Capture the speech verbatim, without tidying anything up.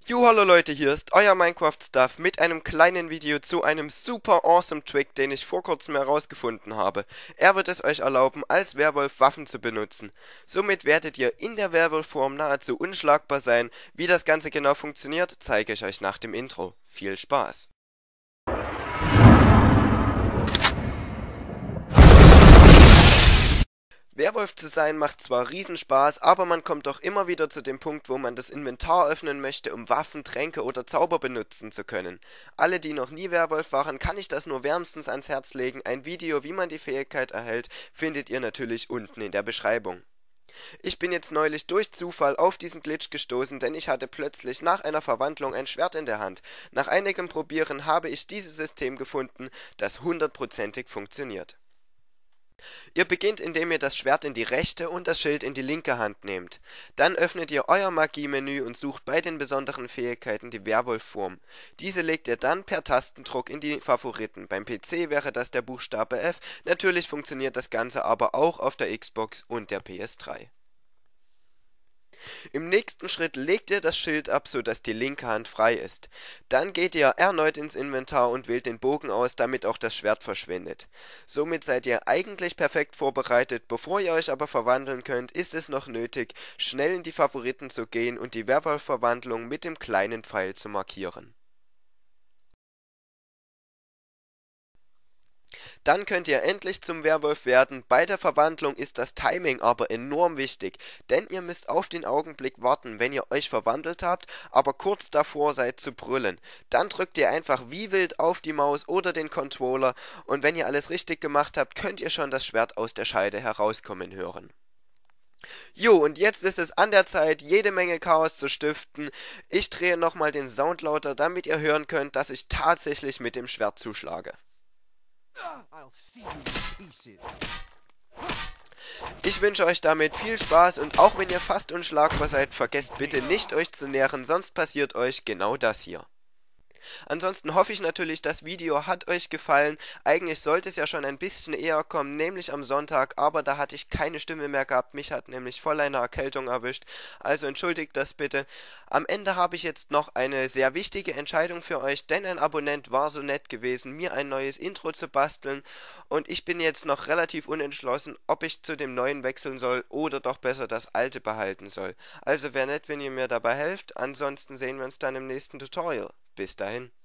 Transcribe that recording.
Jo, hallo Leute, hier ist euer Minecraft-Stuff mit einem kleinen Video zu einem super awesome Trick, den ich vor kurzem herausgefunden habe. Er wird es euch erlauben, als Werwolf Waffen zu benutzen. Somit werdet ihr in der Werwolf-Form nahezu unschlagbar sein. Wie das Ganze genau funktioniert, zeige ich euch nach dem Intro. Viel Spaß! Werwolf zu sein macht zwar Riesenspaß, aber man kommt doch immer wieder zu dem Punkt, wo man das Inventar öffnen möchte, um Waffen, Tränke oder Zauber benutzen zu können. Alle, die noch nie Werwolf waren, kann ich das nur wärmstens ans Herz legen. Ein Video, wie man die Fähigkeit erhält, findet ihr natürlich unten in der Beschreibung. Ich bin jetzt neulich durch Zufall auf diesen Glitch gestoßen, denn ich hatte plötzlich nach einer Verwandlung ein Schwert in der Hand. Nach einigem Probieren habe ich dieses System gefunden, das hundertprozentig funktioniert. Ihr beginnt, indem ihr das Schwert in die rechte und das Schild in die linke Hand nehmt. Dann öffnet ihr euer Magie-Menü und sucht bei den besonderen Fähigkeiten die Werwolf-Form. Diese legt ihr dann per Tastendruck in die Favoriten. Beim P C wäre das der Buchstabe F. Natürlich funktioniert das Ganze aber auch auf der Xbox und der P S drei. Im nächsten Schritt legt ihr das Schild ab, sodass die linke Hand frei ist. Dann geht ihr erneut ins Inventar und wählt den Bogen aus, damit auch das Schwert verschwindet. Somit seid ihr eigentlich perfekt vorbereitet. Bevor ihr euch aber verwandeln könnt, ist es noch nötig, schnell in die Favoriten zu gehen und die Werwolf-Verwandlung mit dem kleinen Pfeil zu markieren. Dann könnt ihr endlich zum Werwolf werden. Bei der Verwandlung ist das Timing aber enorm wichtig, denn ihr müsst auf den Augenblick warten, wenn ihr euch verwandelt habt, aber kurz davor seid zu brüllen. Dann drückt ihr einfach wie wild auf die Maus oder den Controller und wenn ihr alles richtig gemacht habt, könnt ihr schon das Schwert aus der Scheide herauskommen hören. Jo, und jetzt ist es an der Zeit, jede Menge Chaos zu stiften. Ich drehe nochmal den Sound lauter, damit ihr hören könnt, dass ich tatsächlich mit dem Schwert zuschlage. Ich wünsche euch damit viel Spaß und auch wenn ihr fast unschlagbar seid, vergesst bitte nicht euch zu nähren, sonst passiert euch genau das hier. Ansonsten hoffe ich natürlich, das Video hat euch gefallen. Eigentlich sollte es ja schon ein bisschen eher kommen, nämlich am Sonntag, aber da hatte ich keine Stimme mehr gehabt. Mich hat nämlich voll eine Erkältung erwischt, also entschuldigt das bitte. Am Ende habe ich jetzt noch eine sehr wichtige Entscheidung für euch, denn ein Abonnent war so nett gewesen, mir ein neues Intro zu basteln und ich bin jetzt noch relativ unentschlossen, ob ich zu dem neuen wechseln soll oder doch besser das alte behalten soll. Also wäre nett, wenn ihr mir dabei helft, ansonsten sehen wir uns dann im nächsten Tutorial. Bis dahin.